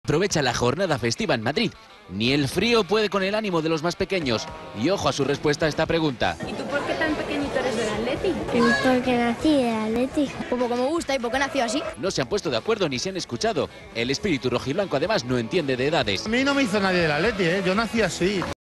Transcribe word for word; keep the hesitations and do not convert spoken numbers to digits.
Aprovecha la jornada festiva en Madrid. Ni el frío puede con el ánimo de los más pequeños. Y ojo a su respuesta a esta pregunta. ¿Y tú por qué tan pequeñito eres del Atleti? Porque nací del Atleti. Como que me gusta y por qué nació así. No se han puesto de acuerdo ni se han escuchado. El espíritu rojiblanco además no entiende de edades. A mí no me hizo nadie del Atleti, ¿eh? Yo nací así.